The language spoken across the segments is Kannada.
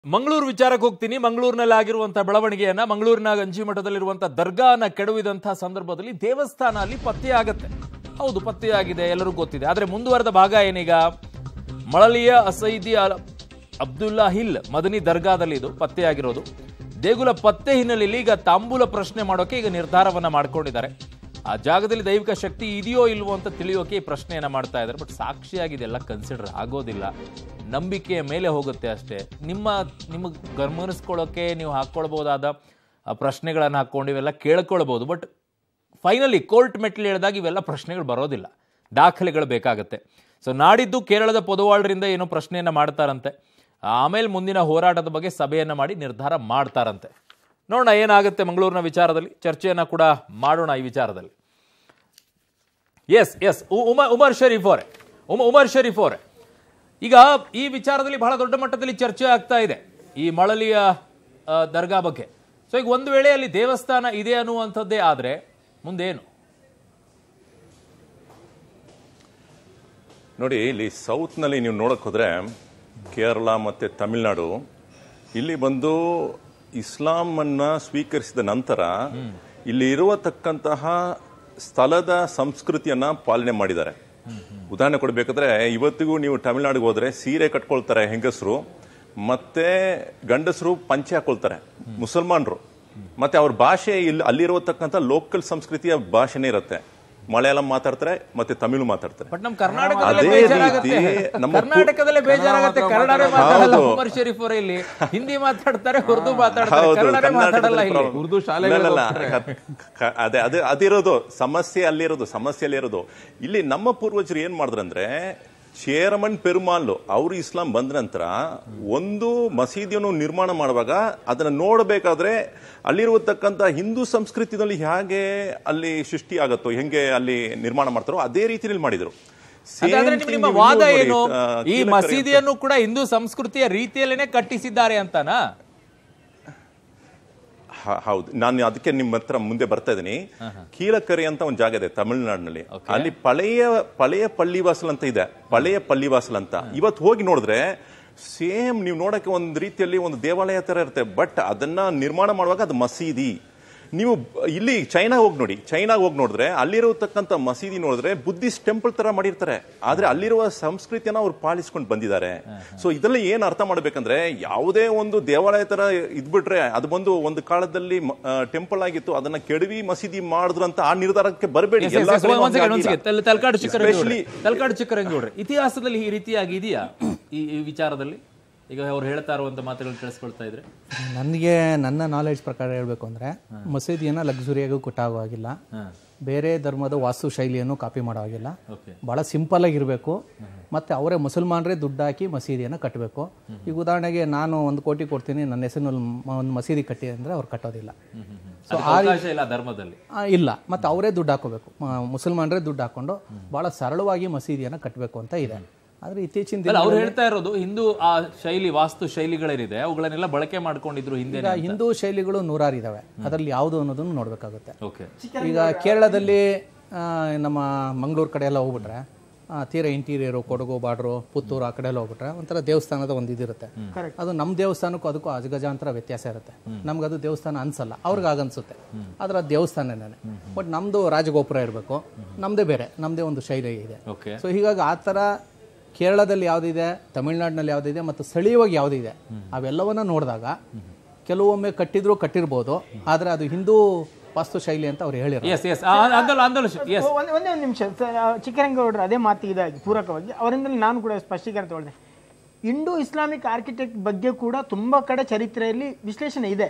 ಮಂಗಳೂರು ವಿಚಾರಕ್ಕೆ ಹೋಗ್ತೀನಿ. ಮಂಗಳೂರಿನಲ್ಲಿ ಆಗಿರುವಂತಹ ಬೆಳವಣಿಗೆಯನ್ನ, ಮಂಗಳೂರಿನ ಗಂಜಿಮಠದಲ್ಲಿರುವಂತಹ ದರ್ಗಾನ ಕೆಡವಿದಂತಹ ಸಂದರ್ಭದಲ್ಲಿ ದೇವಸ್ಥಾನ ಅಲ್ಲಿ ಪತ್ತೆಯಾಗುತ್ತೆ. ಹೌದು, ಪತ್ತೆಯಾಗಿದೆ, ಎಲ್ಲರಿಗೂ ಗೊತ್ತಿದೆ. ಆದರೆ ಮುಂದುವರೆದ ಭಾಗ ಏನೀಗ, ಮಳಲಿಯ ಅಸೈದಿ ಅಬ್ದುಲ್ಲಾ ಹಿಲ್ ಮದನಿ ದರ್ಗಾದಲ್ಲಿ ಇದು ಪತ್ತೆಯಾಗಿರೋದು. ದೇಗುಲ ಪತ್ತೆ ಹಿನ್ನೆಲೆಯಲ್ಲಿ ಈಗ ತಾಂಬೂಲ ಪ್ರಶ್ನೆ ಮಾಡೋಕೆ ಈಗ ನಿರ್ಧಾರವನ್ನ ಮಾಡ್ಕೊಂಡಿದ್ದಾರೆ. ಆ ಜಾಗದಲ್ಲಿ ದೈವಿಕ ಶಕ್ತಿ ಇದೆಯೋ ಇಲ್ವೋ ಅಂತ ತಿಳಿಯೋಕೆ ಈ ಪ್ರಶ್ನೆಯನ್ನ ಮಾಡ್ತಾ ಇದ್ದಾರೆ. ಬಟ್ ಸಾಕ್ಷಿಯಾಗಿದೆಲ್ಲ ಕನ್ಸಿಡರ್ ಆಗೋದಿಲ್ಲ, ನಂಬಿಕೆಯ ಮೇಲೆ ಹೋಗುತ್ತೆ ಅಷ್ಟೇ. ನಿಮಗೆ ಗಮನಿಸ್ಕೊಳ್ಳೋಕೆ ನೀವು ಹಾಕ್ಕೊಳ್ಬಹುದಾದ ಪ್ರಶ್ನೆಗಳನ್ನು ಹಾಕ್ಕೊಂಡು ಇವೆಲ್ಲ ಕೇಳ್ಕೊಳ್ಬೋದು. ಬಟ್ ಫೈನಲಿ ಕೋರ್ಟ್ ಮೆಟ್ಲು ಹೇಳಿದಾಗ ಇವೆಲ್ಲ ಪ್ರಶ್ನೆಗಳು ಬರೋದಿಲ್ಲ, ದಾಖಲೆಗಳು ಬೇಕಾಗುತ್ತೆ. ಸೊ ನಾಡಿದ್ದು ಕೇರಳದ ಪೊದವಾಳರಿಂದ ಏನೋ ಪ್ರಶ್ನೆಯನ್ನು ಮಾಡ್ತಾರಂತೆ. ಆಮೇಲೆ ಮುಂದಿನ ಹೋರಾಟದ ಬಗ್ಗೆ ಸಭೆಯನ್ನು ಮಾಡಿ ನಿರ್ಧಾರ ಮಾಡ್ತಾರಂತೆ. ನೋಡೋಣ ಏನಾಗುತ್ತೆ ಮಂಗಳೂರಿನ ವಿಚಾರದಲ್ಲಿ. ಚರ್ಚೆಯನ್ನು ಕೂಡ ಮಾಡೋಣ ಈ ವಿಚಾರದಲ್ಲಿ. ಎಸ್ ಉಮರ್ ಶರೀಫ್ ಅವರೇ, ಈಗ ಈ ವಿಚಾರದಲ್ಲಿ ಬಹಳ ದೊಡ್ಡ ಮಟ್ಟದಲ್ಲಿ ಚರ್ಚೆ ಆಗ್ತಾ ಇದೆ ಈ ಮಳಲಿಯ ದರ್ಗಾ ಬಗ್ಗೆ. ಸೊ ಈಗ ಒಂದು ವೇಳೆ ಅಲ್ಲಿ ದೇವಸ್ಥಾನ ಇದೆ ಅನ್ನುವಂಥದ್ದೇ ಆದರೆ ಮುಂದೇನು ನೋಡಿ. ಇಲ್ಲಿ ಸೌತ್ನಲ್ಲಿ ನೀವು ನೋಡಕ್ ಹೋದ್ರೆ ಕೇರಳ ಮತ್ತು ತಮಿಳುನಾಡು ಇಲ್ಲಿ ಬಂದು ಇಸ್ಲಾಮನ್ನ ಸ್ವೀಕರಿಸಿದ ನಂತರ ಇಲ್ಲಿ ಇರುವತಕ್ಕಂತಹ ಸ್ಥಳದ ಸಂಸ್ಕೃತಿಯನ್ನ ಪಾಲನೆ ಮಾಡಿದ್ದಾರೆ. ಉದಾಹರಣೆ ಕೊಡಬೇಕಾದ್ರೆ ಇವತ್ತಿಗೂ ನೀವು ತಮಿಳುನಾಡಿಗೆ ಹೋದ್ರೆ ಸೀರೆ ಕಟ್ಕೊಳ್ತಾರೆ ಹೆಂಗಸರು, ಮತ್ತೆ ಗಂಡಸರು ಪಂಚೆ ಹಾಕೊಳ್ತಾರೆ ಮುಸಲ್ಮಾನರು. ಮತ್ತೆ ಅವ್ರ ಭಾಷೆ ಇಲ್ಲಿ ಅಲ್ಲಿರುವತಕ್ಕಂಥ ಲೋಕಲ್ ಸಂಸ್ಕೃತಿಯ ಭಾಷೆನೇ ಇರುತ್ತೆ. ಮಲಯಾಳಂ ಮಾತಾಡ್ತಾರೆ ಮತ್ತೆ ತಮಿಳು ಮಾತಾಡ್ತಾರೆ. ಬಟ್ ನಮ್ಮ ಕರ್ನಾಟಕದಲ್ಲೇ ಬೇಜಾರಾಗುತ್ತೆ. ಕನ್ನಡ ಮಾತಾಡಲ್ಲ ಉಮರ್ ಶರೀಫ್ ಅವರೇ, ಇಲ್ಲಿ ಹಿಂದಿ ಮಾತಾಡ್ತಾರೆ, ಉರ್ದು ಮಾತಾಡ್ತಾರೆ, ಕನ್ನಡ ಮಾತಾಡಲ್ಲ. ಉರ್ದು ಶಾಲೆಗಳಲ್ಲ. ಅದಿರೋದು ಸಮಸ್ಯೆ ಅಲ್ಲಿರೋದು. ಇಲ್ಲಿ ನಮ್ಮ ಪೂರ್ವಜರು ಏನ್ ಮಾಡಿದ್ರಂದ್ರೆ, ಚೇರಮನ್ ಪೆರುಮಾಲ್ ಅವರು ಇಸ್ಲಾಂ ಬಂದ ನಂತರ ಒಂದು ಮಸೀದಿಯನ್ನು ನಿರ್ಮಾಣ ಮಾಡುವಾಗ ಅದನ್ನ ನೋಡಬೇಕಾದ್ರೆ ಅಲ್ಲಿರುವತಕ್ಕಂಥ ಹಿಂದೂ ಸಂಸ್ಕೃತಿನಲ್ಲಿ ಹೇಗೆ ಅಲ್ಲಿ ಸೃಷ್ಟಿ ಆಗತ್ತೋ, ಹೆಂಗೆ ಅಲ್ಲಿ ನಿರ್ಮಾಣ ಮಾಡ್ತಾರೋ ಅದೇ ರೀತಿಯಲ್ಲಿ ಮಾಡಿದ್ರು. ನಿಮ್ಮ ವಾದ ಏನು, ಈ ಮಸೀದಿಯನ್ನು ಕೂಡ ಹಿಂದೂ ಸಂಸ್ಕೃತಿಯ ರೀತಿಯಲ್ಲೇನೆ ಕಟ್ಟಿಸಿದ್ದಾರೆ ಅಂತನಾ? ಹೌದು, ನಾನು ಅದಕ್ಕೆ ನಿಮ್ಮ ಹತ್ರ ಮುಂದೆ ಬರ್ತಾ ಇದ್ದೀನಿ. ಕೀಳಕರೆ ಅಂತ ಒಂದು ಜಾಗ ಇದೆ ತಮಿಳುನಾಡಿನಲ್ಲಿ. ಅಲ್ಲಿ ಪಳೆಯ ಪಳ್ಳಿವಾಸಲ್ ಅಂತ ಇದೆ, ಪಳೆಯ ಪಳ್ಳಿವಾಸಲ್ ಅಂತ. ಇವತ್ತು ಹೋಗಿ ನೋಡಿದ್ರೆ ಸೇಮ್ ನೀವು ನೋಡಕ್ಕೆ ಒಂದು ರೀತಿಯಲ್ಲಿ ಒಂದು ದೇವಾಲಯ ತರ ಇರುತ್ತೆ. ಬಟ್ ಅದನ್ನ ನಿರ್ಮಾಣ ಮಾಡುವಾಗ ಅದು ಮಸೀದಿ. ನೀವು ಇಲ್ಲಿ ಚೈನಾಗ್ ಹೋಗಿ ನೋಡಿದ್ರೆ ಅಲ್ಲಿರತಕ್ಕಂಥ ಮಸೀದಿ ನೋಡಿದ್ರೆ ಬುದ್ಧಿಸ್ಟ್ ಟೆಂಪಲ್ ತರ ಮಾಡಿರ್ತಾರೆ. ಆದ್ರೆ ಅಲ್ಲಿರುವ ಸಂಸ್ಕೃತಿಯನ್ನ ಅವ್ರು ಪಾಲಿಸ್ಕೊಂಡು ಬಂದಿದ್ದಾರೆ. ಸೊ ಇದರಲ್ಲಿ ಏನ್ ಅರ್ಥ ಮಾಡ್ಬೇಕಂದ್ರೆ, ಯಾವುದೇ ಒಂದು ದೇವಾಲಯ ತರ ಇದ್ಬಿಟ್ರೆ ಅದು ಬಂದು ಒಂದು ಕಾಲದಲ್ಲಿ ಟೆಂಪಲ್ ಆಗಿತ್ತು, ಅದನ್ನ ಕೆಡವಿ ಮಸೀದಿ ಮಾಡಿದ್ರು ಅಂತ ಆ ನಿರ್ಧಾರಕ್ಕೆ ಬರಬೇಡಿ. ತಲಕಾಡು ಚಿಕ್ಕರಂಗೌಡ್ರೆ, ಇತಿಹಾಸದಲ್ಲಿ ಈ ರೀತಿಯಾಗಿ ಇದೆಯಾ ಈ ವಿಚಾರದಲ್ಲಿ? ಈಗ ಅವ್ರು ಹೇಳ್ತಾ ಇರುವಂತ ಮಾತುಗಳು ಕೇಳಿಸ್ಕೊಳ್ತಾ ಇದ್ರೆ, ನನಗೆ ನನ್ನ ನಾಲೆಡ್ಜ್ ಪ್ರಕಾರ ಹೇಳ್ಬೇಕು ಅಂದ್ರೆ, ಮಸೀದಿಯನ್ನ ಲಕ್ಸುರಿಯಾಗಿ ಕಟ್ಟಾಗುವಾಗಿಲ್ಲ, ಬೇರೆ ಧರ್ಮದ ವಾಸ್ತು ಶೈಲಿಯನ್ನು ಕಾಪಿ ಮಾಡೋ ಹಾಗಿಲ್ಲ. ಬಹಳ ಸಿಂಪಲ್ ಆಗಿರ್ಬೇಕು. ಮತ್ತೆ ಅವರೇ ಮುಸಲ್ಮಾನರೇ ದುಡ್ಡು ಹಾಕಿ ಮಸೀದಿಯನ್ನು ಕಟ್ಟಬೇಕು. ಈಗ ಉದಾಹರಣೆಗೆ ನಾನು 1 ಕೋಟಿ ಕೊಡ್ತೀನಿ, ನನ್ನ ಹೆಸರಿನಲ್ಲಿ ಒಂದು ಮಸೀದಿ ಕಟ್ಟಿ ಅಂದ್ರೆ ಅವ್ರು ಕಟ್ಟೋದಿಲ್ಲ. ಸೊ ಧರ್ಮದಲ್ಲಿ ಇಲ್ಲ, ಮತ್ತೆ ಅವರೇ ದುಡ್ಡು ಹಾಕೋಬೇಕು, ಮುಸಲ್ಮಾನರೇ ದುಡ್ಡು ಹಾಕೊಂಡು ಬಹಳ ಸರಳವಾಗಿ ಮಸೀದಿಯನ್ನು ಕಟ್ಟಬೇಕು ಅಂತ ಇದೆ. ಆದ್ರೆ ಇತ್ತೀಚಿನ ದಿನ ಅವ್ರು ಹೇಳ್ತಾ ಇರೋದು ಹಿಂದೂ ಆ ಶೈಲಿ, ವಾಸ್ತು ಶೈಲಿಗಳೇನಿದೆ ಅವುಗಳನ್ನೆಲ್ಲ ಬಳಕೆ ಮಾಡ್ಕೊಂಡಿದ್ರು ಹಿಂದೆ. ಹಿಂದೂ ಶೈಲಿಗಳು 100 ಇದಾವೆ, ಅದರಲ್ಲಿ ಯಾವುದು ಅನ್ನೋದನ್ನು ನೋಡ್ಬೇಕಾಗುತ್ತೆ. ಈಗ ಕೇರಳದಲ್ಲಿ ನಮ್ಮ ಮಂಗಳೂರು ಕಡೆ ಎಲ್ಲ ಹೋಗ್ಬಿಟ್ರೆ, ತೀರಾ ಇಂಟೀರಿಯರು, ಕೊಡಗು ಬಾರ್ಡ್ರು, ಪುತ್ತೂರು ಆ ಕಡೆ ಎಲ್ಲ ಹೋಗ್ಬಿಟ್ರೆ ಒಂಥರ ದೇವಸ್ಥಾನದ ಒಂದು ಇದಿರುತ್ತೆ. ಅದು ನಮ್ಮ ದೇವಸ್ಥಾನಕ್ಕೂ ಅದಕ್ಕೂ ಅಜಗಜಾಂತರ ವ್ಯತ್ಯಾಸ ಇರುತ್ತೆ. ನಮ್ಗೆ ಅದು ದೇವಸ್ಥಾನ ಅನ್ಸಲ್ಲ, ಅವ್ರಿಗೆ ಆಗನ್ಸುತ್ತೆ. ಆದ್ರೆ ಅದು ದೇವಸ್ಥಾನನೇ. ಬಟ್ ನಮ್ದು ರಾಜಗೋಪುರ ಇರಬೇಕು, ನಮ್ದೇ ಬೇರೆ, ನಮ್ದೇ ಒಂದು ಶೈಲಿ ಇದೆ. ಸೊ ಹೀಗಾಗಿ ಆ ಥರ ಕೇರಳದಲ್ಲಿ ಯಾವುದಿದೆ, ತಮಿಳುನಾಡಿನಲ್ಲಿ ಯಾವುದಿದೆ, ಮತ್ತು ಸ್ಥಳೀಯವಾಗಿ ಯಾವುದಿದೆ ಅವೆಲ್ಲವನ್ನ ನೋಡಿದಾಗ ಕೆಲವೊಮ್ಮೆ ಕಟ್ಟಿರ್ಬೋದು, ಆದರೆ ಅದು ಹಿಂದೂ ವಾಸ್ತು ಶೈಲಿ ಅಂತ ಅವ್ರು ಹೇಳಿದ್ರು. ಒಂದೇ ಒಂದು ನಿಮಿಷ, ಚಿಕ್ಕರಂಗೌಡರು ಅದೇ ಮಾತಿಗೆ ಇದಾಗಿ ಪೂರಕವಾಗಿ ಅವರಿಂದಲೇ ನಾನು ಕೂಡ ಸ್ಪಷ್ಟೀಕರಣ ತಗೊಂಡೆ. ಇಂಡೋ ಇಸ್ಲಾಮಿಕ್ ಆರ್ಕಿಟೆಕ್ಟ್ ಬಗ್ಗೆ ಕೂಡ ತುಂಬ ಕಡೆ ಚರಿತ್ರೆಯಲ್ಲಿ ವಿಶ್ಲೇಷಣೆ ಇದೆ.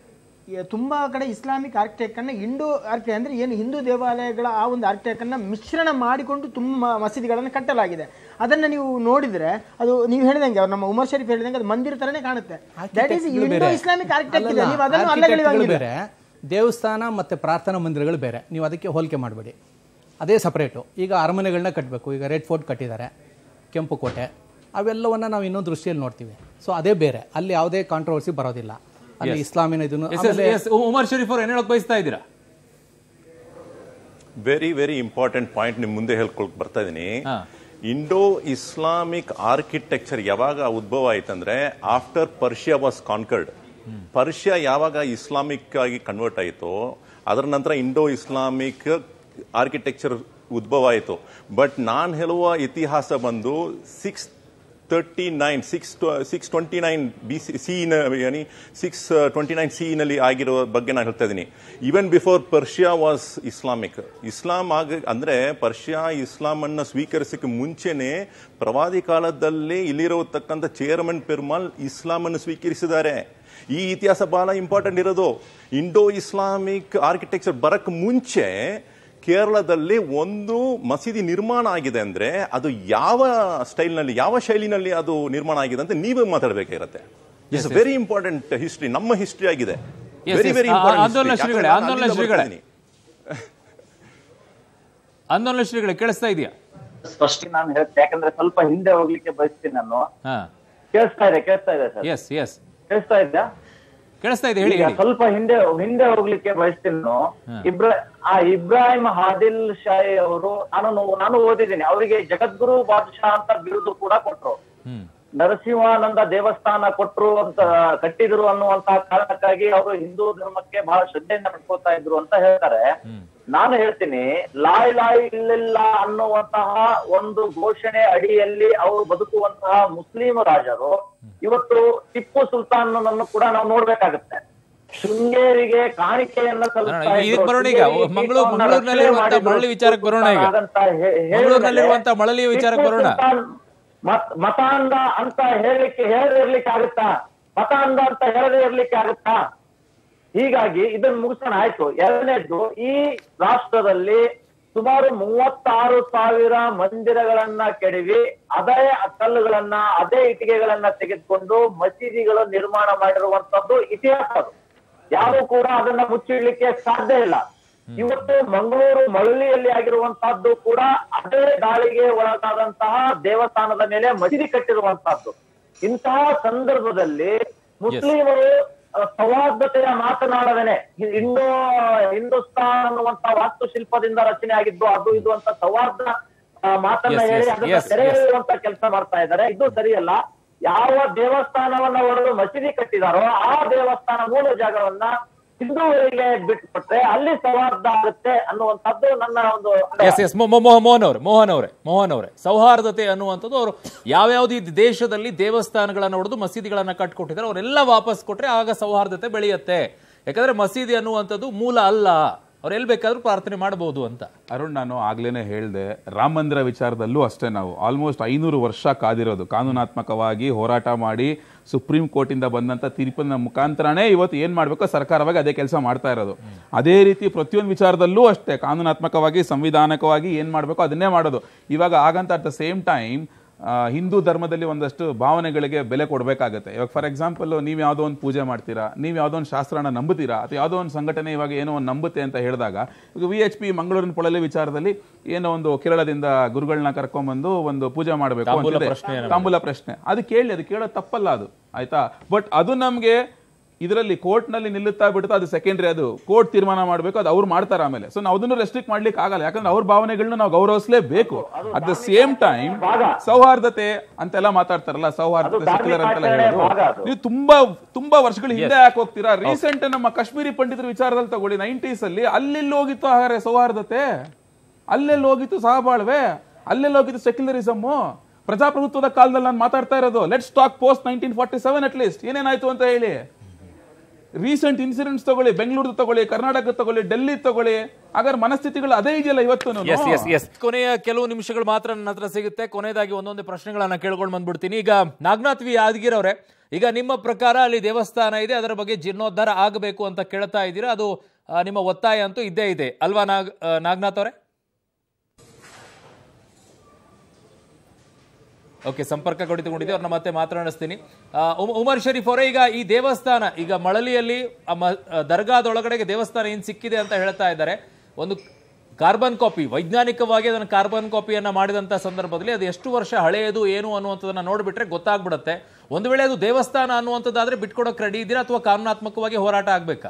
ತುಂಬ ಕಡೆ ಇಸ್ಲಾಮಿಕ್ ಆರ್ಕಿಟೆಕ್ಟನ್ನು ಇಂಡೋ ಆರ್ಕಿಟೆಕ್ಟ್ ಅಂದರೆ ಏನು ಹಿಂದೂ ದೇವಾಲಯಗಳ ಆ ಒಂದು ಆರ್ಕಿಟೆಕ್ಟನ್ನು ಮಿಶ್ರಣ ಮಾಡಿಕೊಂಡು ತುಂಬ ಮಸೀದಿಗಳನ್ನು ಕಟ್ಟಲಾಗಿದೆ. ಅದನ್ನು ನೀವು ನೋಡಿದರೆ ಅದು ನೀವು ಹೇಳಿದಂಗೆ, ಅವ್ರು ನಮ್ಮ ಉಮರ್ ಶರೀಫ್ ಹೇಳಿದಂಗೆ, ಅದು ಮಂದಿರ ಥರನೇ ಕಾಣುತ್ತೆ. That is Indo Islamic architect ಇದೆ. ನೀವು ಅದನ್ನು ಅಲ್ಲಗಳಿಲ್ಲ. ದೇವಸ್ಥಾನ ಮತ್ತು ಪ್ರಾರ್ಥನಾ ಮಂದಿರಗಳು ಬೇರೆ, ನೀವು ಅದಕ್ಕೆ ಹೋಲಿಕೆ ಮಾಡಬೇಡಿ, ಅದೇ ಸಪ್ರೇಟು. ಈಗ ಅರಮನೆಗಳನ್ನ ಕಟ್ಟಬೇಕು, ಈಗ ರೆಡ್ ಫೋರ್ಟ್ ಕಟ್ಟಿದ್ದಾರೆ, ಕೆಂಪು ಕೋಟೆ, ಅವೆಲ್ಲವನ್ನ ನಾವು ಇನ್ನೊಂದು ದೃಷ್ಟಿಯಲ್ಲಿ ನೋಡ್ತೀವಿ. ಸೊ ಅದೇ ಬೇರೆ, ಅಲ್ಲಿ ಯಾವುದೇ ಕಾಂಟ್ರವರ್ಸಿ ಬರೋದಿಲ್ಲ. ಅಲ್ಲಿ ಇಸ್ಲಾಮಿನ ಇದನ್ನು. ಉಮರ್ ಶರೀಫ್ ಅವರು ಏನು ಹೇಳಕ್ ಬಯಸ್ತಾ ಇದ್ದೀರಾ? ವೆರಿ ಇಂಪಾರ್ಟೆಂಟ್ ಪಾಯಿಂಟ್ ನಿಮ್ ಮುಂದೆ ಹೇಳ್ಕೊಳಕ್ ಬರ್ತಾ ಇದೀನಿ. ಇಂಡೋ ಇಸ್ಲಾಮಿಕ್ ಆರ್ಕಿಟೆಕ್ಚರ್ ಯಾವಾಗ ಉದ್ಭವ ಆಯ್ತಂದ್ರೆ after Persia was conquered. Persia ಯಾವಾಗ ಇಸ್ಲಾಮಿಕ್ ಆಗಿ ಕನ್ವರ್ಟ್ ಆಯಿತು ಅದರ ನಂತರ ಇಂಡೋ ಇಸ್ಲಾಮಿಕ್ ಆರ್ಕಿಟೆಕ್ಚರ್ ಉದ್ಭವ ಆಯಿತು. ಬಟ್ ನಾನು ಹೇಳುವ ಇತಿಹಾಸ ಬಂದು 629 ಸಿ ನಲ್ಲಿ ಆಗಿರೋ ಬಗ್ಗೆ ನಾನು ಹೇಳ್ತಾ ಇದ್ದೀನಿ. Even before Persia was Islamic. ಇಸ್ಲಾಂ ಅಂದ್ರೆ ಪರ್ಷಿಯಾ ಇಸ್ಲಾಂ ಅನ್ನ ಸ್ವೀಕರಿಸಕ್ಕೆ ಮುಂಚೆನೆ ಪ್ರವಾದಿ ಕಾಲದಲ್ಲಿ ಇಲ್ಲಿರತಕ್ಕಂಥ ಚೇರ್ಮನ್ ಪೆರುಮಾಲ್ ಇಸ್ಲಾಂ ಅನ್ನು ಸ್ವೀಕರಿಸಿದ್ದಾರೆ. ಈ ಇತಿಹಾಸ ಬಹಳ ಇಂಪಾರ್ಟೆಂಟ್ ಇರೋದು. ಇಂಡೋ ಇಸ್ಲಾಮಿಕ್ ಆರ್ಕಿಟೆಕ್ಚರ್ ಬರಕ್ ಮುಂಚೆ ಕೇರಳದಲ್ಲಿ ಒಂದು ಮಸೀದಿ ನಿರ್ಮಾಣ ಆಗಿದೆ ಅಂದ್ರೆ ಅದು ಯಾವ ಸ್ಟೈಲ್ನಲ್ಲಿ ಯಾವ ಶೈಲಿನಲ್ಲಿ ಅದು ನಿರ್ಮಾಣ ಆಗಿದೆ ಅಂತ ನೀವೇ ಮಾತಾಡಬೇಕಾಗಿರುತ್ತೆ. ಇಟ್ಸ್ ವೆರಿ ಇಂಪಾರ್ಟೆಂಟ್ ಹಿಸ್ಟ್ರಿ, ನಮ್ಮ ಹಿಸ್ಟ್ರಿ ಆಗಿದೆ. ವೆರಿ ವೆರಿ ಆಂದೋಲನ ಶ್ರೀಗಳೇ ಕೇಳಿಸ್ತಾ ಇದೆಯಾ? ಫಸ್ಟ್ ನಾನು ಹೇಳ್ತೆ, ಯಾಕಂದ್ರೆ ಸ್ವಲ್ಪ ಹಿಂದೆ ಹೋಗ್ಲಿಕ್ಕೆ ಬಯಸ್ತೀನಿ ನಾನು. ಕೇಳಿಸ್ತಾ ಇದೆ ಸರ್? ಎಸ್ ಎಸ್ ಕೇಳಿಸ್ತಾ ಇದೆಯಾ? ಕೇಳಿಸ್ತಾ ಇದೆ, ಹೇಳಿ. ಸ್ವಲ್ಪ ಹಿಂದೆ ಹೋಗ್ಲಿಕ್ಕೆ ಬಯಸ್ತೀನಿ ಇಬ್ರಾಹಿಂ ಆದಿಲ್ ಶಾಹಿ ಅವರು ನಾನು ಓದಿದ್ದೀನಿ. ಅವರಿಗೆ ಜಗದ್ಗುರು ಬಾದಶಾ ಅಂತ ಬಿರುದು ಕೂಡ ಕೊಟ್ರು. ನರಸಿಂಹಾನಂದ ದೇವಸ್ಥಾನ ಕೊಟ್ರು ಅಂತ ಕಟ್ಟಿದ್ರು ಅನ್ನುವಂತಹ ಕಾರಣಕ್ಕಾಗಿ ಅವರು ಹಿಂದೂ ಧರ್ಮಕ್ಕೆ ಬಹಳ ಶ್ರದ್ಧೆಯಿಂದ ನಡ್ಕೋತಾ ಇದ್ರು ಅಂತ ಹೇಳ್ತಾರೆ. ನಾನು ಹೇಳ್ತೀನಿ, ಲಾಯ್ ಇಲ್ಲಿಲ್ಲ ಅನ್ನುವಂತಹ ಒಂದು ಘೋಷಣೆ ಅಡಿಯಲ್ಲಿ ಅವರು ಬದುಕುವಂತಹ ಮುಸ್ಲಿಂ ರಾಜರು ಇವತ್ತು ಟಿಪ್ಪು ಸುಲ್ತಾನನನ್ನು ಕೂಡ ನಾವು ನೋಡ್ಬೇಕಾಗತ್ತೆ. ಶೃಂಗೇರಿಗೆ ಕಾಣಿಕೆಯನ್ನ ಮತಾಂಧ ಅಂತ ಹೇಳದಿರ್ಲಿಕ್ಕೆ ಆಗುತ್ತಾ? ಮತಾಂಧ ಅಂತ ಹೇಳದೇ ಇರ್ಲಿಕ್ಕೆ ಆಗುತ್ತಾ? ಹೀಗಾಗಿ ಇದನ್ನು ಮುಗಿಸೋಣ, ಆಯ್ತು. ಎರಡನೇದ್ದು, ಈ ರಾಷ್ಟ್ರದಲ್ಲಿ ಸುಮಾರು 36,000 ಮಂದಿರಗಳನ್ನ ಕೆಡವಿ ಅದೇ ಕಲ್ಲುಗಳನ್ನ ಅದೇ ಇಟ್ಟಿಗೆಗಳನ್ನ ತೆಗೆದುಕೊಂಡು ಮಸೀದಿಗಳು ನಿರ್ಮಾಣ ಮಾಡಿರುವಂತದ್ದು ಇತಿಹಾಸ. ಅದು ಯಾರು ಕೂಡ ಅದನ್ನ ಮುಚ್ಚಿಡ್ಲಿಕ್ಕೆ ಸಾಧ್ಯ ಇಲ್ಲ. ಇವತ್ತು ಮಂಗಳೂರು ಮಳಲಿಯಲ್ಲಿ ಆಗಿರುವಂತಹದ್ದು ಕೂಡ ಅದೇ ದಾಳಿಗೆ ಒಳಗಾದಂತಹ ದೇವಸ್ಥಾನದ ಮೇಲೆ ಮಸೀದಿ ಕಟ್ಟಿರುವಂತಹದ್ದು. ಇಂತಹ ಸಂದರ್ಭದಲ್ಲಿ ಮುಸ್ಲಿಮರು ಸೌಹಾರ್ದತೆಯ ಮಾತನಾಡದೇನೆ ಹಿಂದೂಸ್ತಾನ್ ಅನ್ನುವಂತ ವಾಸ್ತುಶಿಲ್ಪದಿಂದ ರಚನೆ ಆಗಿದ್ದು ಅದು ಇದು ಅಂತ ಸೌಹಾರ್ದ ಮಾತನ್ನ ಹೇಳಿ ಅದನ್ನ ಸೆರೆ ಹಿಡಿಯುವಂತ ಕೆಲಸ ಮಾಡ್ತಾ ಇದ್ದಾರೆ. ಇದು ಸರಿಯಲ್ಲ. ಯಾವ ದೇವಸ್ಥಾನವನ್ನ ಹೊಡೆದು ಮಸೀದಿ ಕಟ್ಟಿದಾರೋ ಆ ದೇವಸ್ಥಾನ ಮೂಲ ಜಾಗವನ್ನ ಹಿಂದೂವರಿಗೆ ಬಿಟ್ಟುಕೊಟ್ರೆ ಅಲ್ಲಿ ಸೌಹಾರ್ದ ಆಗುತ್ತೆ ಅನ್ನುವಂಥದ್ದು ನನ್ನ ಒಂದು. ಮೋಹನ್ ಅವರೇ ಸೌಹಾರ್ದತೆ ಅನ್ನುವಂಥದ್ದು ಅವರು ಯಾವ್ಯಾವ್ದು ಈ ದೇಶದಲ್ಲಿ ದೇವಸ್ಥಾನಗಳನ್ನ ಹೊಡೆದು ಮಸೀದಿಗಳನ್ನ ಕಟ್ಕೊಟ್ಟಿದ್ದಾರೆ ಅವರೆಲ್ಲ ವಾಪಸ್ ಕೊಟ್ರೆ ಆಗ ಸೌಹಾರ್ದತೆ ಬೆಳೆಯುತ್ತೆ. ಯಾಕಂದ್ರೆ ಮಸೀದಿ ಅನ್ನುವಂಥದ್ದು ಮೂಲ ಅಲ್ಲ, ಅವ್ರು ಎಲ್ಲಿ ಬೇಕಾದ್ರೂ ಪ್ರಾರ್ಥನೆ ಮಾಡಬಹುದು ಅಂತ. ಅರುಣ್, ನಾನು ಆಗ್ಲೇನೆ ಹೇಳ್ದೆ, ರಾಮ ಮಂದಿರ ವಿಚಾರದಲ್ಲೂ ಅಷ್ಟೇ ನಾವು ಆಲ್ಮೋಸ್ಟ್ 500 ವರ್ಷ ಕಾದಿರೋದು. ಕಾನೂನಾತ್ಮಕವಾಗಿ ಹೋರಾಟ ಮಾಡಿ ಸುಪ್ರೀಂ ಕೋರ್ಟ್ ಇಂದ ಬಂದಂತ ತೀರ್ಪಿನ ಮುಖಾಂತರನೇ ಇವತ್ತು ಏನ್ ಮಾಡ್ಬೇಕು ಸರ್ಕಾರವಾಗಿ ಅದೇ ಕೆಲಸ ಮಾಡ್ತಾ ಇರೋದು. ಅದೇ ರೀತಿ ಪ್ರತಿಯೊಂದು ವಿಚಾರದಲ್ಲೂ ಅಷ್ಟೇ ಕಾನೂನಾತ್ಮಕವಾಗಿ ಸಂವಿಧಾನಕವಾಗಿ ಏನ್ ಮಾಡ್ಬೇಕು ಅದನ್ನೇ ಮಾಡೋದು. ಇವಾಗ ಆಗಂತ at the same time Hindu ಧರ್ಮದಲ್ಲಿ ಒಂದಷ್ಟು ಭಾವನೆಗಳಿಗೆ ಬೆಲೆ ಕೊಡಬೇಕಾಗತ್ತೆ. ಇವಾಗ ಫಾರ್ ಎಕ್ಸಾಂಪಲ್, ನೀವು ಯಾವುದೋ ಒಂದು ಪೂಜೆ ಮಾಡ್ತೀರಾ, ನೀವು ಯಾವುದೋ ಒಂದು ಶಾಸ್ತ್ರನ ನಂಬುತ್ತೀರಾ, ಅಥವಾ ಯಾವುದೋ ಒಂದು ಸಂಘಟನೆ ಇವಾಗ ಏನೋ ಒಂದು ನಂಬುತ್ತೆ ಅಂತ ಹೇಳಿದಾಗ, ಈಗ VHP ಮಂಗಳೂರಿನ ಪೊಳಲಿ ವಿಚಾರದಲ್ಲಿ ಏನೋ ಒಂದು ಕೇರಳದಿಂದ ಗುರುಗಳನ್ನ ಕರ್ಕೊಂಡ್ಬಂದು ಒಂದು ಪೂಜೆ ಮಾಡಬೇಕು ತಾಂಬೂಲ ಪ್ರಶ್ನೆ, ಅದು ಕೇಳೋದು ತಪ್ಪಲ್ಲ, ಅದು ಆಯ್ತಾ. ಬಟ್ ಅದು ನಮ್ಗೆ ಇದರಲ್ಲಿ ಕೋರ್ಟ್ ನಲ್ಲಿ ನಿಲ್ಲುತ್ತಾ ಬಿಡುತ್ತಾ ಅದು ಸೆಕೆಂಡ್ರಿ, ಅದು ಕೋರ್ಟ್ ತೀರ್ಮಾನ ಮಾಡಬೇಕು, ಅದು ಅವ್ರು ಮಾಡ್ತಾರೆ ಆಮೇಲೆ. ಸೊ ನಾವು ಅದನ್ನು ರೆಸ್ಟ್ರಿಕ್ಟ್ ಮಾಡ್ಲಿಕ್ಕೆ ಆಗಲ್ಲ, ಯಾಕಂದ್ರೆ ಅವ್ರ ಭಾವನೆಗಳನ್ನ ನಾವು ಗೌರವಿಸಲೇಬೇಕು. ಅಟ್ ದ ಸೇಮ್ ಟೈಮ್ ಸೌಹಾರ್ದತೆ ಅಂತೆಲ್ಲ ಮಾತಾಡ್ತಾರಲ್ಲ, ಸೌಹಾರ್ದತೆ ಸೆಕ್ಯುಲರ್ ಅಂತೆಲ್ಲ ಹೇಳೋದು, ನೀವು ತುಂಬಾ ವರ್ಷಗಳ ಹಿಂದೆ ಯಾಕೆ ಹೋಗ್ತೀರಾ? ರೀಸೆಂಟ್ ನಮ್ಮ ಕಾಶ್ಮೀರಿ ಪಂಡಿತರ ವಿಚಾರದಲ್ಲಿ ತಗೊಳ್ಳಿ, 90s ಅಲ್ಲಿ ಅಲ್ಲೆಲ್ಲಿ ಹೋಗಿತ್ತು ಹಾಗಾದ್ರೆ ಸೌಹಾರ್ದತೆ? ಅಲ್ಲೆಲ್ಲಿ ಹೋಗಿತ್ತು ಸಹಬಾಳ್ವೆ? ಅಲ್ಲೆಲ್ಲಿ ಹೋಗಿತ್ತು ಸೆಕ್ಯುಲರಿಸಮ್? ಪ್ರಜಾಪ್ರಭುತ್ವದ ಕಾಲದಲ್ಲಿ ನಾನು ಮಾತಾಡ್ತಾ ಇರೋದು. Let's talk post 1947 at least ಏನೇನಾಯ್ತು ಅಂತ ಹೇಳಿ. ರೀಸೆಂಟ್ ಇನ್ಸಿಡೆಂಟ್ಸ್ ತಗೊಳ್ಳಿ, ಬೆಂಗಳೂರು ತಗೊಳ್ಳಿ, ಕರ್ನಾಟಕ ತಗೊಳ್ಳಿ, ಡೆಲ್ಲಿ ತಗೊಳ್ಳಿ, ಹಾಗಾದ್ರೆ ಮನಸ್ಥಿತಿಗಳು ಅದೇ ಇದೆಯಲ್ಲ ಇವತ್ತು. ಕೊನೆಯ ಕೆಲವು ನಿಮಿಷಗಳು ಮಾತ್ರ ನನ್ನ ಹತ್ರ ಸಿಗುತ್ತೆ. ಕೊನೆಯದಾಗಿ ಒಂದೊಂದು ಪ್ರಶ್ನೆಗಳನ್ನ ಕೇಳ್ಕೊಂಡು ಬಂದ್ಬಿಡ್ತೀನಿ. ಈಗ ನಾಗನಾಥ್ ವಿ ಯಾದಗಿರಿ ಅವರೇ, ಈಗ ನಿಮ್ಮ ಪ್ರಕಾರ ಅಲ್ಲಿ ದೇವಸ್ಥಾನ ಇದೆ, ಅದರ ಬಗ್ಗೆ ಜೀರ್ಣೋದ್ಧಾರ ಆಗಬೇಕು ಅಂತ ಕೇಳ್ತಾ ಇದ್ದೀರಾ, ಅದು ನಿಮ್ಮ ಒತ್ತಾಯ ಅಂತೂ ಇದ್ದೇ ಇದೆ ಅಲ್ವಾ ನಾಗನಾಥ್ ಅವರೇ? ಓಕೆ, ಸಂಪರ್ಕ ಕಡಿತಗೊಂಡಿದೆ, ಅವ್ರನ್ನ ಮತ್ತೆ ಮಾತನಾಡಿಸ್ತೀನಿ. ಉಮರ್ ಶರೀಫ್ ಅವರೇ, ಈಗ ಈ ದೇವಸ್ಥಾನ ಈಗ ಮಳಲಿಯಲ್ಲಿ ದರ್ಗಾದೊಳಗಡೆಗೆ ದೇವಸ್ಥಾನ ಏನ್ ಸಿಕ್ಕಿದೆ ಅಂತ ಹೇಳ್ತಾ ಇದ್ದಾರೆ. ಒಂದು ಕಾರ್ಬನ್ ಕಾಪಿ, ವೈಜ್ಞಾನಿಕವಾಗಿ ಅದನ್ನು ಕಾರ್ಬನ್ ಕಾಪಿಯನ್ನ ಮಾಡಿದಂತ ಸಂದರ್ಭದಲ್ಲಿ ಅದು ಎಷ್ಟು ವರ್ಷ ಹಳೆಯದು ಏನು ಅನ್ನುವಂಥದ್ದನ್ನ ನೋಡ್ಬಿಟ್ರೆ ಗೊತ್ತಾಗ್ಬಿಡುತ್ತೆ. ಒಂದು ವೇಳೆ ಅದು ದೇವಸ್ಥಾನ ಅನ್ನುವಂಥದ್ದಾದ್ರೆ ಬಿಟ್ಕೊಡೋಕೆ ರೆಡಿ ಇದ್ದೀರಾ ಅಥವಾ ಕಾನೂನಾತ್ಮಕವಾಗಿ ಹೋರಾಟ ಆಗ್ಬೇಕಾ?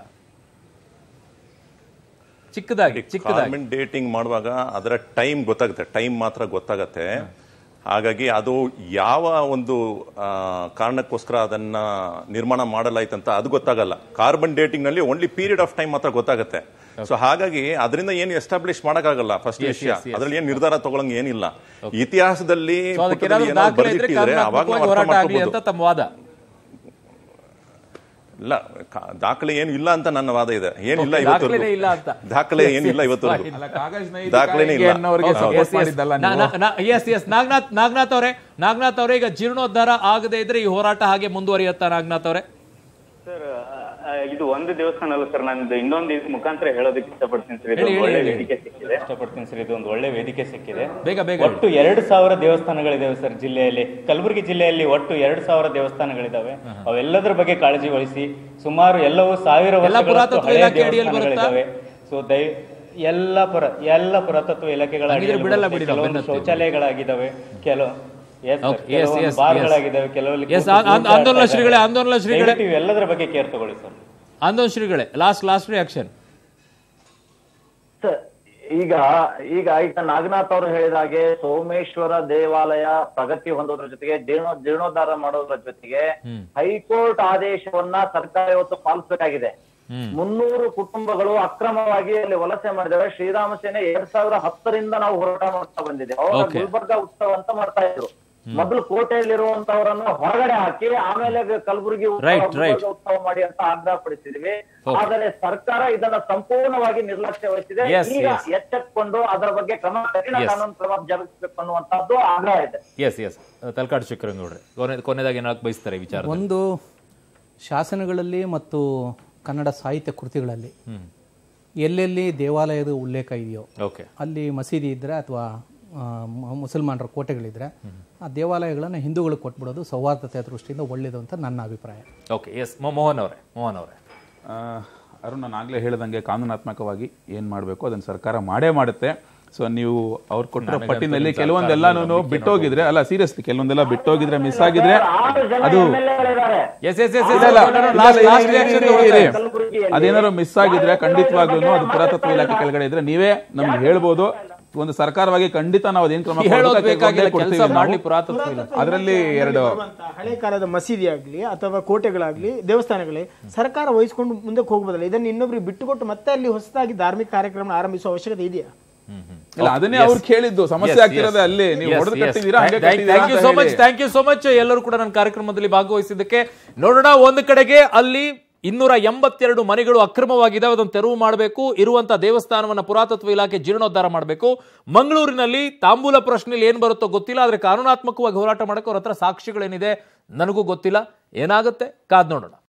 ಚಿಕ್ಕದಾಗಿ ಡೇಟಿಂಗ್ ಮಾಡುವಾಗ ಅದರ ಟೈಮ್ ಗೊತ್ತಾಗುತ್ತೆ, ಟೈಮ್ ಮಾತ್ರ ಗೊತ್ತಾಗತ್ತೆ. ಹಾಗಾಗಿ ಅದು ಯಾವ ಒಂದು ಕಾರಣಕ್ಕೋಸ್ಕರ ಅದನ್ನ ನಿರ್ಮಾಣ ಮಾಡಲಾಯ್ತಂತ ಅದು ಗೊತ್ತಾಗಲ್ಲ. ಕಾರ್ಬನ್ ಡೇಟಿಂಗ್ ನಲ್ಲಿ ಓನ್ಲಿ ಪೀರಿಯಡ್ ಆಫ್ ಟೈಮ್ ಮಾತ್ರ ಗೊತ್ತಾಗುತ್ತೆ. ಸೊ ಹಾಗಾಗಿ ಅದರಿಂದ ಏನು ಎಸ್ಟಾಬ್ಲಿಷ್ ಮಾಡಕ್ಕಾಗಲ್ಲ. ಫಸ್ಟ್ ವಿಷಯ, ಅದ್ರಲ್ಲಿ ಏನು ನಿರ್ಧಾರ ತಗೊಳಂಗೆ ಏನಿಲ್ಲ. ಇತಿಹಾಸದಲ್ಲಿ ಬರ್ದಿಟ್ಟಿದ್ರೆ ಅವಾಗ ತಮ್ಮ ವಾದ ಇಲ್ಲ, ದಾಖಲೆ ಏನು ಇಲ್ಲ ಅಂತ ನನ್ನ ವಾದ ಇದೆ. ಏನಿಲ್ಲ ಇವತ್ತು ದಾಖಲೆ ಏನಿಲ್ಲ ಇವತ್ತು, ದಾಖಲೆನೇ ಇಲ್ಲ. ನಾಗನಾಥ್ ಅವರೇ, ಈಗ ಜೀರ್ಣೋದ್ಧಾರ ಆಗದೆ ಇದ್ರೆ ಈ ಹೋರಾಟ ಹಾಗೆ ಮುಂದುವರಿಯುತ್ತಾ ನಾಗನಾಥ್ ಅವರೇ? ಸರ್, ಇದು ಒಂದು ದೇವಸ್ಥಾನ ಅಲ್ಲ ಸರ್, ನಾನು ಇನ್ನೊಂದು ಮುಖಾಂತರ ಹೇಳೋದಕ್ಕೆ ಇಷ್ಟಪಡ್ತೀನಿ ಸರ್. ಇದು ಒಳ್ಳೆ ವೇದಿಕೆ ಸಿಕ್ಕಿದೆ. ಇದು ಒಂದು ಒಳ್ಳೆ ವೇದಿಕೆ ಸಿಕ್ಕಿದೆ. ಒಟ್ಟು 2000 ದೇವಸ್ಥಾನಗಳಿದಾವೆ ಸರ್ ಜಿಲ್ಲೆಯಲ್ಲಿ. ಕಲಬುರಗಿ ಜಿಲ್ಲೆಯಲ್ಲಿ ಒಟ್ಟು 2000 ದೇವಸ್ಥಾನಗಳಿದಾವೆ. ಅವೆಲ್ಲದರ ಬಗ್ಗೆ ಕಾಳಜಿ ವಹಿಸಿ ಸುಮಾರು ಎಲ್ಲವೂ 1000 ವರ್ಷಗಳ ಹಳೆಯ ದೇವಸ್ಥಾನಗಳಿದಾವೆ. ಸೊ ಎಲ್ಲ ಪುರಾತತ್ವ ಇಲಾಖೆಗಳ ಕೆಲವೊಂದು ಶೌಚಾಲಯಗಳಾಗಿದ್ದಾವೆ, ಆಂದೋಲನ ಶ್ರೀಗಳೇ ಎಲ್ಲದರ ಬಗ್ಗೆ ಕೇರ್ ತಗೊಳ್ಳಿ ಸರ್. ಆಂದೋಲನ ಶ್ರೀಗಳೇ, ಲಾಸ್ಟ್ ರಿಯಾಕ್ಷನ್ ಸರ್. ಈಗ ನಾಗನಾಥ್ ಅವರು ಹೇಳಿದ ಹಾಗೆ ಸೋಮೇಶ್ವರ ದೇವಾಲಯ ಪ್ರಗತಿ ಹೊಂದೋದ್ರ ಜೊತೆಗೆ ಜೀರ್ಣೋದ್ಧಾರ ಮಾಡೋದ್ರ ಜೊತೆಗೆ ಹೈಕೋರ್ಟ್ ಆದೇಶವನ್ನ ಸರ್ಕಾರ ಇವತ್ತು ಪಾಲಿಸಬೇಕಾಗಿದೆ. 300 ಕುಟುಂಬಗಳು ಅಕ್ರಮವಾಗಿ ಅಲ್ಲಿ ವಲಸೆ ಮಾಡಿದಾವೆ. ಶ್ರೀರಾಮ ಸೇನೆ 2010ರಿಂದ ನಾವು ಹೋರಾಟ ಮಾಡ್ತಾ ಬಂದಿದೆ. ಅವಾಗ ಗುಲ್ಬರ್ಗಾ ಉತ್ಸವ ಅಂತ ಮಾಡ್ತಾ ಇದ್ರು. ಮೊದಲು ಕೋಟೆಯಲ್ಲಿರುವಂತವರನ್ನು ಹೊರಗಡೆ ಹಾಕಿ ಆಮೇಲೆ ಕಲಬುರಗಿ ಉತ್ಸವ ಮಾಡಿ ಅಂತ ಆಗ್ರಹ ಪಡಿಸಿದ್ವಿ. ಆದರೆ ಸರ್ಕಾರ ಇದನ್ನ ಸಂಪೂರ್ಣವಾಗಿ ನಿರ್ಲಕ್ಷ್ಯ ವಹಿಸಿದೆ. ಈಗ ಎಚ್ಚೆತ್ತುಕೊಂಡು ಅದರ ಬಗ್ಗೆ ಕಠಿಣ ಕಾನೂನು ಕ್ರಮ ಜರುಗಿಸಬೇಕು ಅನ್ನುವಂತದ್ದು ಆಗ್ರಹ ಇದೆ. ತಲಕಾಡು ಶಿವಕರಂಗೌಡ್ರೆ, ಕೊನೆಯದಾಗಿ ಏನಾದ್ರು ಬಯಸ್ತಾರೆ ವಿಚಾರ? ಒಂದು, ಶಾಸನಗಳಲ್ಲಿ ಮತ್ತು ಕನ್ನಡ ಸಾಹಿತ್ಯ ಕೃತಿಗಳಲ್ಲಿ ಎಲ್ಲೆಲ್ಲಿ ದೇವಾಲಯದ ಉಲ್ಲೇಖ ಇದೆಯೋ ಅಲ್ಲಿ ಮಸೀದಿ ಇದ್ರೆ ಅಥವಾ ಮುಸಲ್ಮಾನರ ಕೋಟೆಗಳಿದ್ರೆ ಆ ದೇವಾಲಯಗಳನ್ನು ಹಿಂದೂಗಳಿಗೆ ಕೊಟ್ಬಿಡೋದು ಸೌಹಾರ್ದತೆ ದೃಷ್ಟಿಯಿಂದ ಒಳ್ಳೇದು ಅಂತ ನನ್ನ ಅಭಿಪ್ರಾಯ. ಮೋಹನ್ ಅವರೇ, ಅರುಣ್, ನಾನು ಆಗ್ಲೇ ಹೇಳ್ದಂಗೆ ಕಾನೂನಾತ್ಮಕವಾಗಿ ಏನ್ ಮಾಡಬೇಕು ಅದನ್ನ ಸರ್ಕಾರ ಮಾಡೇ ಮಾಡುತ್ತೆ. ಸೊ ನೀವು ಅವ್ರು ಕೊಟ್ಟಿರೋ ಪಟ್ಟಿನಲ್ಲಿ ಕೆಲವೊಂದೆಲ್ಲಾನು ಬಿಟ್ಟೋಗಿದ್ರೆ, ಅಲ್ಲ ಸೀರಿಯಸ್ಲಿ ಕೆಲವೊಂದೆಲ್ಲ ಬಿಟ್ಟೋಗಿದ್ರೆ, ಮಿಸ್ ಆಗಿದ್ರೆ ಅದು ಅದೇನಾದ್ರು ಮಿಸ್ ಆಗಿದ್ರೆ ಖಂಡಿತವಾಗ್ಲೂ ಅದು ಪುರಾತತ್ವ ಇಲಾಖೆ ಕೆಳಗಡೆ ಇದ್ರೆ ನೀವೇ ನಮ್ಗೆ ಹೇಳ್ಬೋದು. ಒಂದು ಸರ್ಕಾರವಾಗಿ ಖಂಡಿತ ನಾವು ಅದೇನ್ ಕ್ರಮ ಅದರಲ್ಲಿ ಹಳೆ ಕಾಲದ ಮಸೀದಿ ಆಗ್ಲಿ ಅಥವಾ ಕೋಟೆಗಳಾಗ್ಲಿ ದೇವಸ್ಥಾನಗಳೇ ಸರ್ಕಾರ ವಹಿಸ್ಕೊಂಡು ಮುಂದಕ್ಕೆ ಹೋಗ್ಬೋದಲ್ಲ. ಇದನ್ನ ಇನ್ನೊಬ್ರಿಗೆ ಬಿಟ್ಟುಕೊಟ್ಟು ಮತ್ತೆ ಅಲ್ಲಿ ಹೊಸದಾಗಿ ಧಾರ್ಮಿಕ ಕಾರ್ಯಕ್ರಮ ಆರಂಭಿಸುವ ಅವಶ್ಯಕತೆ ಇದೆಯಾ? ಇಲ್ಲ, ಅದನ್ನೇ ಅವ್ರು ಕೇಳಿದ್ದು. ಸಮಸ್ಯೆ ಆಗ್ತಿರೋದೇ ಅಲ್ಲಿ. ನೀವು ಹೊಡೆದು ಕಟ್ಟಿದ್ದೀರಾ. ಥ್ಯಾಂಕ್ ಯು ಸೋ ಮಚ್ ಎಲ್ಲರೂ ಕೂಡ ನನ್ನ ಕಾರ್ಯಕ್ರಮದಲ್ಲಿ ಭಾಗವಹಿಸಿದ್ದಕ್ಕೆ. ನೋಡೋಣ, ಒಂದು ಕಡೆಗೆ ಅಲ್ಲಿ 282 ಮನೆಗಳು ಅಕ್ರಮವಾಗಿದ್ದಾವೆ, ಅದನ್ನು ತೆರವು ಮಾಡಬೇಕು. ಇರುವಂತಹ ದೇವಸ್ಥಾನವನ್ನು ಪುರಾತತ್ವ ಇಲಾಖೆ ಜೀರ್ಣೋದ್ಧಾರ ಮಾಡಬೇಕು. ಮಂಗಳೂರಿನಲ್ಲಿ ತಾಂಬೂಲ ಪ್ರಶ್ನೆಯಲ್ಲಿ ಏನ್ ಬರುತ್ತೋ ಗೊತ್ತಿಲ್ಲ, ಆದ್ರೆ ಕಾನೂನಾತ್ಮಕವಾಗಿ ಹೋರಾಟ ಮಾಡಕ್ಕೆ ಅವ್ರ ಹತ್ರ ಸಾಕ್ಷಿಗಳೇನಿದೆ ನನಗೂ ಗೊತ್ತಿಲ್ಲ. ಏನಾಗುತ್ತೆ ಕಾದ್ ನೋಡೋಣ.